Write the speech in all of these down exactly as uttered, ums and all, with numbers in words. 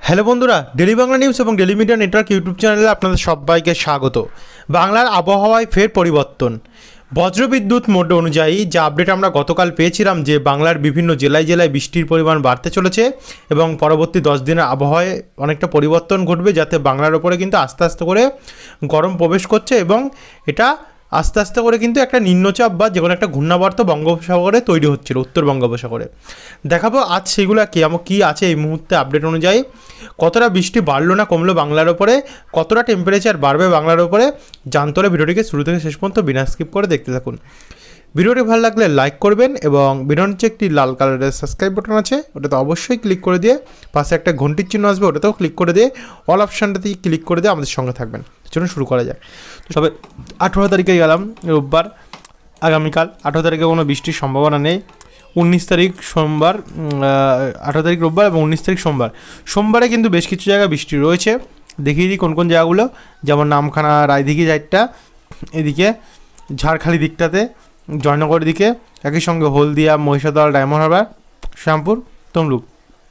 Hello বন্ধুরা, daily Bangla news এবং daily media network YouTube চ্যানেলে আপনাদের সবাইকে স্বাগত। বাংলার আবহাওয়ায় ফের পরিবর্তন। বজ্রবিদ্যুৎ মোড অনুযায়ী যে আপডেট আমরা গতকাল পেয়েছিলাম যে বাংলার বিভিন্ন জেলায় জেলায় বৃষ্টির পরিমাণ বাড়তে চলেছে এবং পরবর্তী দশ দিনের আবহাওয়ায় অনেকটা পরিবর্তন ঘটবে, যাতে বাংলার ওপরে কিন্তু আস্তে আস্তে করে গরম প্রবেশ করছে এবং এটা আস্তে আস্তে করে কিন্তু একটা নিম্নচাপ বা যে কোনো একটা ঘূর্ণাবর্ত বঙ্গোপসাগরে তৈরি হচ্ছিল, উত্তর বঙ্গোপসাগরে। দেখাবো আজ সেগুলো কেমন কী আছে এই মুহূর্তে আপডেট অনুযায়ী, কতটা বৃষ্টি বাড়লো না কমলো বাংলার ওপরে, কতটা টেম্পারেচার বাড়বে বাংলার ওপরে, জানতে হলে ভিডিওটিকে শুরু থেকে শেষ পর্যন্ত বিনা স্কিপ করে দেখতে থাকুন। ভিডিওটি ভালো লাগলে লাইক করবেন এবং ভিডিওর নিচে একটি লাল কালারের সাবস্ক্রাইব বাটন আছে, ওটাতে অবশ্যই ক্লিক করে দিয়ে পাশে একটা ঘন্টির চিহ্ন আসবে, ওটাতেও ক্লিক করে দিয়ে অল অপশানটাতে ক্লিক করে দিয়ে আমাদের সঙ্গে থাকবেন। চলুন শুরু করা যাক। তো সবে আঠেরো তারিখে গেলাম রোববার, আগামীকাল আঠেরো তারিখে কোনো বৃষ্টির সম্ভাবনা নেই। উনিশ তারিখ সোমবার, আঠেরো তারিখ রোববার এবং উনিশ তারিখ সোমবার। সোমবারে কিন্তু বেশ কিছু জায়গায় বৃষ্টি রয়েছে, দেখিয়ে দিই কোন কোন জায়গাগুলো। যেমন নামখানা, রায়দিঘি সাইডটা, এদিকে ঝাড়খালি দিকটাতে, জয়নগর দিকে, একই সঙ্গে হলদিয়া, মহিষাদল, ডায়মন্ড হারবার, শ্যামপুর, তমলুক,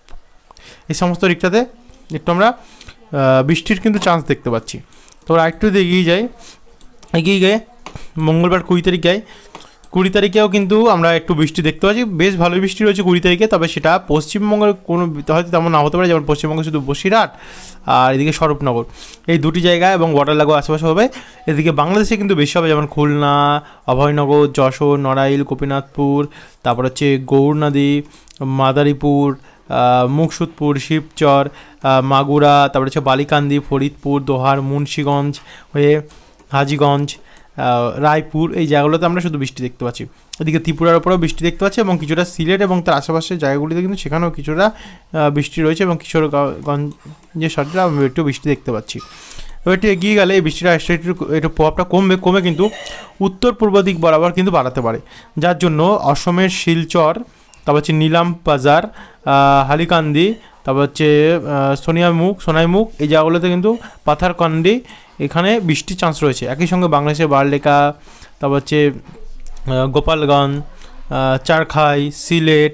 এই সমস্ত দিকটাতে একটু আমরা বৃষ্টির কিন্তু চান্স দেখতে পাচ্ছি। তো আরেকটু এগিয়ে যাই, এগিয়ে গিয়ে মঙ্গলবার কুড়ি তারিখ যাই। কুড়ি তারিখেও কিন্তু আমরা একটু বৃষ্টি দেখতে পাচ্ছি, বেশ ভালোই বৃষ্টি রয়েছে কুড়ি তারিখে। তবে সেটা পশ্চিমবঙ্গের কোনো হয়তো তেমন না হতে পারে, যেমন পশ্চিমবঙ্গে শুধু বসিরহাট আর এদিকে স্বরূপনগর, এই দুটি জায়গায় এবং বর্ডার লাগোয়া আশেপাশে হবে। এদিকে বাংলাদেশে কিন্তু বেশি হবে, যেমন খুলনা, অভয়নগর, যশোর, নড়াইল, গোপীনাথপুর, তারপর হচ্ছে গৌরনদী, মাদারীপুর, মুকসুদপুর, শিবচর, মাগুরা, তারপর হচ্ছে বালিকান্দি, ফরিদপুর, দোহার, মুন্সীগঞ্জ হয়ে হাজীগঞ্জ, রায়পুর, এই জায়গাগুলোতে আমরা শুধু বৃষ্টি দেখতে পাচ্ছি। এদিকে ত্রিপুরার ওপরেও বৃষ্টি দেখতে পাচ্ছি এবং কিছুটা সিলেট এবং তার আশেপাশের জায়গাগুলিতে কিন্তু সেখানেও কিছুটা বৃষ্টি রয়েছে এবং কিশোরগঞ্জের সাথে আমরা একটু বৃষ্টি দেখতে পাচ্ছি। এবার একটু এগিয়ে গেলে এই বৃষ্টিটা একটু একটু প্রভাবটা কমবে, কমে কিন্তু উত্তর পূর্ব দিক বরাবর কিন্তু বাড়াতে পারে, যার জন্য অসমের শিলচর, তারপর হচ্ছে নীলাম বাজার, হালিকান্দি, তারপর হচ্ছে সোনিয়ামুখ, সোনাইমুখ, এই জায়গাগুলোতে কিন্তু পাথারকান্দি, এখানে বৃষ্টির চান্স রয়েছে। একই সঙ্গে বাংলাদেশের বারলেখা, তারপর হচ্ছে গোপালগঞ্জ, চারখাই, সিলেট,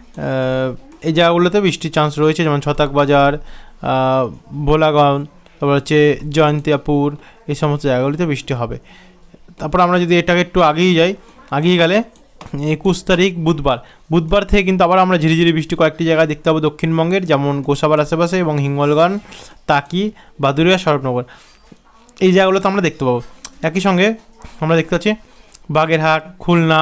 এই জায়গাগুলোতে বৃষ্টির চান্স রয়েছে, যেমন ছতাক বাজার, ভোলাগঞ্জ, তারপর হচ্ছে জয়ন্তিয়াপুর, এই সমস্ত জায়গাগুলিতে বৃষ্টি হবে। তারপর আমরা যদি এটাকে একটু আগেই যাই, আগিয়ে গেলে একুশ তারিখ বুধবার, বুধবার থেকে কিন্তু আবার আমরা ঝিরিঝিরি বৃষ্টি কয়েকটি জায়গায় দেখতে পাবো দক্ষিণবঙ্গের, যেমন গোসাবার আশেপাশে এবং হিঙ্গলগঞ্জ, তাকি, বাদুড়িয়া, স্বরূপনগর, এই জায়গাগুলোতে আমরা দেখতে পাবো। একই সঙ্গে আমরা দেখতে পাচ্ছি বাগেরহাট, খুলনা,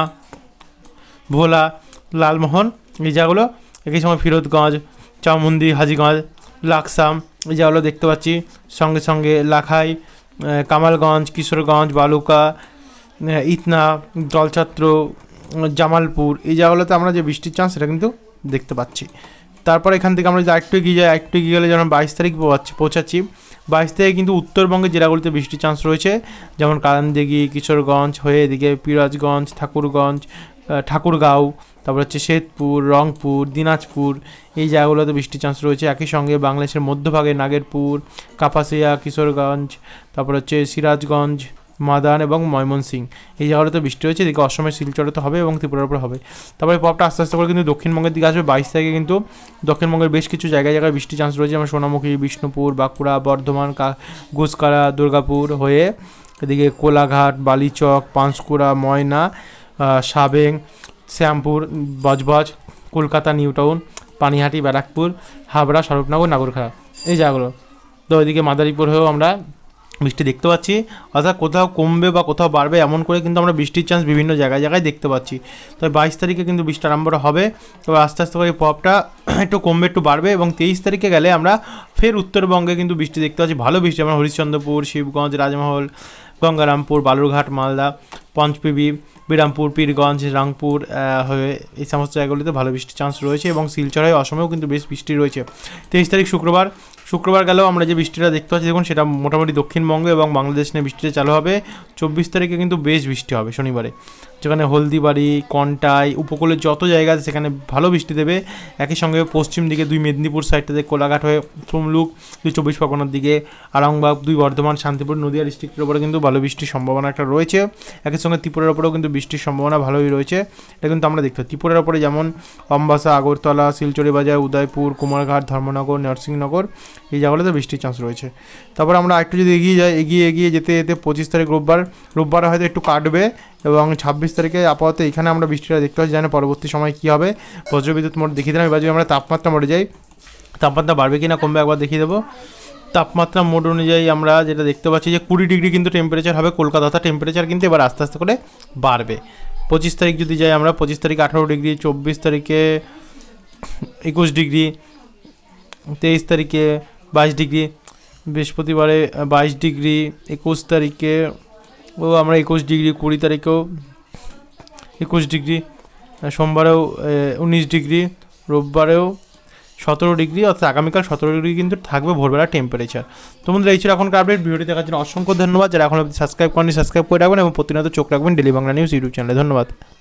ভোলা, লালমোহন, এই জায়গাগুলো, একই সঙ্গে ফিরোজগঞ্জ, চামুন্দি, হাজীগঞ্জ, লাকসাম, এই জায়গাগুলো দেখতে পাচ্ছি। সঙ্গে সঙ্গে লাখাই, কামালগঞ্জ, কিশোরগঞ্জ, বালুকা, ইতনা, জলছত্র, জামালপুর, এই জায়গাগুলোতে আমরা যে বৃষ্টির চান্স সেটা কিন্তু দেখতে পাচ্ছি। তারপর এখান থেকে আমরা যদি আরেকটু এগিয়ে যাই, আরেকটু এগিয়ে গেলে যেমন বাইশ তারিখ পৌঁছাচ্ছি, বাইশ তারিখে কিন্তু উত্তরবঙ্গের জেলাগুলিতে বৃষ্টির চান্স রয়েছে, যেমন কারানদিঘি, কিশোরগঞ্জ হয়ে এদিকে পিরাজগঞ্জ, ঠাকুরগঞ্জ, ঠাকুরগাঁও, তারপর হচ্ছে শেরপুর, রংপুর, দিনাজপুর, এই জায়গাগুলোতে বৃষ্টির চান্স রয়েছে। একই সঙ্গে বাংলাদেশের মধ্যভাগে নাগেরপুর, কাপাসিয়া, কিশোরগঞ্জ, তারপর হচ্ছে সিরাজগঞ্জ, মাদান এবং ময়মনসিংহ, এই জায়গাগুলোতে বৃষ্টি রয়েছে। এদিকে অসমের শিলচরে তো হবে এবং ত্রিপুরার উপরে হবে। তারপরে প্রভাবটা আস্তে আস্তে করে কিন্তু দক্ষিণবঙ্গের দিকে আসবে। বাইশ তারিখে কিন্তু দক্ষিণবঙ্গের বেশ কিছু জায়গায় জায়গায় বৃষ্টির চান্স রয়েছে, যেমন সোনামুখী, বিষ্ণুপুর, বাঁকুড়া, বর্ধমান, গুসকারা, দুর্গাপুর হয়ে এদিকে কোলাঘাট, বালিচক, পাঁশকুড়া, ময়না, সাবেং, শ্যামপুর, বজবজ, কলকাতা নিউ টাউন, পানিহাটি, ব্যারাকপুর, হাবড়া, স্বরূপনগর, নাগরখাড়া, এই জায়গাগুলো। তো এদিকে মাদারীপুর হয়েও আমরা বৃষ্টি দেখতে পাচ্ছি, অর্থাৎ কোথাও কমবে বা কোথাও বাড়বে এমন করে কিন্তু আমরা বৃষ্টির চান্স বিভিন্ন জায়গায় জায়গায় দেখতে পাচ্ছি। তবে বাইশ তারিখে কিন্তু বৃষ্টি আরম্ভ হবে, তবে আস্তে আস্তে করে প্রভাবটা একটু কমবে, একটু বাড়বে এবং তেইশ তারিখে গেলে আমরা ফের উত্তরবঙ্গে কিন্তু বৃষ্টি দেখতে পাচ্ছি, ভালো বৃষ্টি, যেমন হরিশ্চন্দ্রপুর, শিবগঞ্জ, রাজমহল, গঙ্গারামপুর, বালুরঘাট, মালদা, পঞ্চপিবি, বিরামপুর, পীরগঞ্জ, রাংপুর হয়ে এই সমস্ত জায়গাগুলিতে ভালো বৃষ্টির চান্স রয়েছে এবং শিলচর হয়ে অসমেও কিন্তু বেশ বৃষ্টি রয়েছে। তেইশ তারিখ শুক্রবার, শুক্রবার গেলেও আমরা যে বৃষ্টিটা দেখতে পাচ্ছি দেখুন, সেটা মোটামুটি দক্ষিণবঙ্গ এবং বাংলাদেশ নিয়ে বৃষ্টিটা চালু হবে। চব্বিশ তারিখে কিন্তু বেশ বৃষ্টি হবে শনিবারে। যেখানে হলদিবাড়ি, কন্টাই, উপকূলের যত জায়গা আছে সেখানে ভালো বৃষ্টি দেবে। একই সঙ্গে পশ্চিম দিকে দুই মেদিনীপুর সাইডটাতে কোলাঘাট হয়ে তমলুক, দুই চব্বিশ পরগনার দিকে আরামবাগ, দুই বর্ধমান, শান্তিপুর, নদিয়া ডিস্ট্রিক্টের ওপরে কিন্তু ভালো বৃষ্টির সম্ভাবনা একটা রয়েছে। একই সঙ্গে ত্রিপুরার ওপরেও কিন্তু বৃষ্টির সম্ভাবনা ভালোই রয়েছে। এটা কিন্তু আমরা দেখতে পাই ত্রিপুরার ওপরে যেমন অম্বাসা, আগরতলা, শিলচরি বাজার, উদয়পুর, কুমারঘাট, ধর্মনগর, নরসিংহনগর এই জায়গাগুলোতে বৃষ্টির চান্স রয়েছে। তারপর আমরা একটু যদি এগিয়ে যাই, এগিয়ে এগিয়ে যেতে যেতে পঁচিশ তারিখ রোববার রোববার হয়তো একটু কাটবে এবং ছাব্বিশ তারিখে আপাতত এখানে আমরা বৃষ্টিটা দেখতে পাচ্ছি। জানি পরবর্তী সময় কী হবে। বজ্রবিদ্যুৎ মোড দেখিয়ে দিলাম। এবার যদি আমরা তাপমাত্রা মোডে যাই, তাপমাত্রা বাড়বে কি না কমবে একবার দেখিয়ে দেবো। তাপমাত্রা মোড অনুযায়ী আমরা যেটা দেখতে পাচ্ছি যে কুড়ি ডিগ্রি কিন্তু টেম্পারেচার হবে কলকাতা। টেম্পারেচার কিন্তু এবার আস্তে আস্তে করে বাড়বে। পঁচিশ তারিখ যদি যাই আমরা, পঁচিশ তারিখ আঠারো ডিগ্রি, চব্বিশ তারিখে একুশ ডিগ্রি, তেইশ তারিখে বাইশ ডিগ্রি, বৃহস্পতিবারে বাইশ ডিগ্রি, একুশ তারিখে ও আমরা একুশ ডিগ্রি, কুড়ি তারিখেও একুশ ডিগ্রি, সোমবারেও উনিশ ডিগ্রি, রোববারেও সতেরো ডিগ্রি, অর্থাৎ আগামীকাল সতেরো ডিগ্রি কিন্তু থাকবে ভোরবেলা টেম্পারেচার। তো বন্ধুরা এই ছিল এখনকার আপডেট। ভিডিওটি দেখার জন্য অসংখ্য ধন্যবাদ। যারা এখন সাবস্ক্রাইব করেনি সাবস্ক্রাইব করে রাখবেন এবং প্রতিনিয়ত চোখ রাখবেন ডেলি বাংলা নিউজ ইউটিউব চ্যানেলে। ধন্যবাদ।